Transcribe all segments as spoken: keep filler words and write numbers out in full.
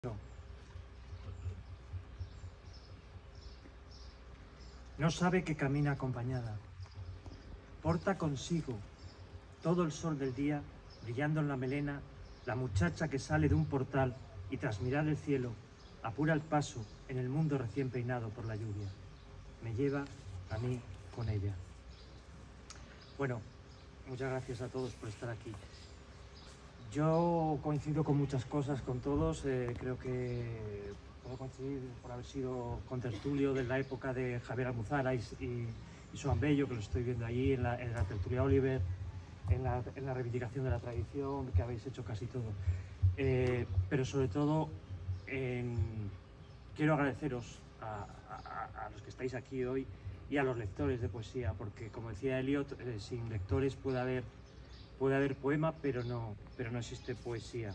No sabe que camina acompañada. Porta consigo todo el sol del día, brillando en la melena, la muchacha que sale de un portal y tras mirar el cielo, apura el paso en el mundo recién peinado por la lluvia. Me lleva a mí con ella. Bueno, muchas gracias a todos por estar aquí. Yo coincido con muchas cosas con todos, eh, creo que puedo coincidir por haber sido contertulio de la época de Javier Almuzara y, y, y Joan Bello, que lo estoy viendo allí, en la, en la tertulia Oliver, en la, en la reivindicación de la tradición, que habéis hecho casi todo. Eh, pero sobre todo, en, quiero agradeceros a, a, a los que estáis aquí hoy y a los lectores de poesía, porque como decía Eliot, eh, sin lectores puede haber Puede haber poema, pero no, pero no existe poesía.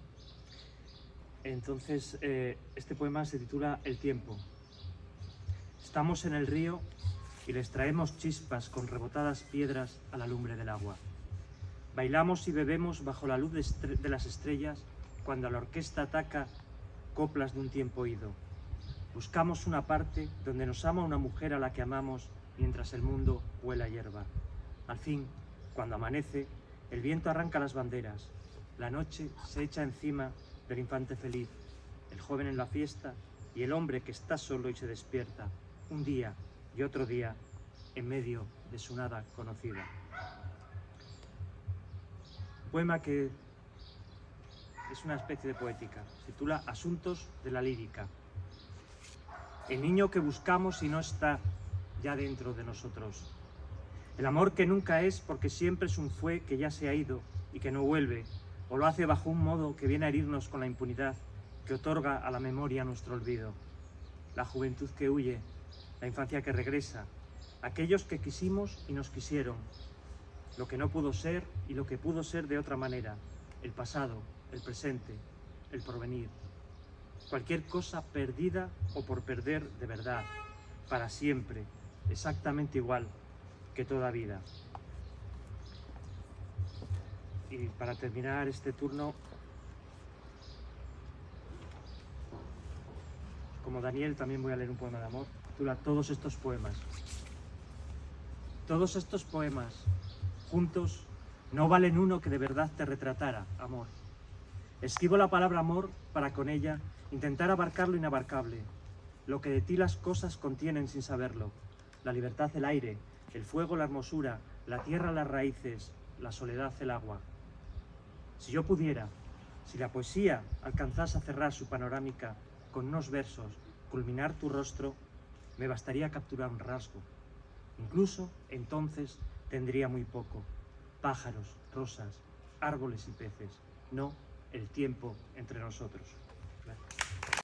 Entonces, eh, este poema se titula El tiempo. Estamos en el río y les traemos chispas con rebotadas piedras a la lumbre del agua. Bailamos y bebemos bajo la luz de, de las estrellas cuando a la orquesta ataca coplas de un tiempo ido. Buscamos una parte donde nos ama una mujer a la que amamos mientras el mundo huela hierba. Al fin, cuando amanece, el viento arranca las banderas, la noche se echa encima del infante feliz, el joven en la fiesta y el hombre que está solo y se despierta, un día y otro día, en medio de su nada conocida. Un poema que es una especie de poética, se titula Asuntos de la lírica. El niño que buscamos y no está ya dentro de nosotros. El amor que nunca es porque siempre es un fue que ya se ha ido y que no vuelve, o lo hace bajo un modo que viene a herirnos con la impunidad que otorga a la memoria nuestro olvido. La juventud que huye, la infancia que regresa, aquellos que quisimos y nos quisieron, lo que no pudo ser y lo que pudo ser de otra manera, el pasado, el presente, el porvenir. Cualquier cosa perdida o por perder de verdad, para siempre, exactamente igual que toda vida. Y para terminar este turno, como Daniel, también voy a leer un poema de amor, titula Todos estos poemas. Todos estos poemas, juntos, no valen uno que de verdad te retratara, amor. Esquivo la palabra amor para con ella intentar abarcar lo inabarcable, lo que de ti las cosas contienen sin saberlo, la libertad el aire, el fuego la hermosura, la tierra las raíces, la soledad el agua. Si yo pudiera, si la poesía alcanzase a cerrar su panorámica con unos versos, culminar tu rostro, me bastaría capturar un rasgo. Incluso entonces tendría muy poco. Pájaros, rosas, árboles y peces, no el tiempo entre nosotros.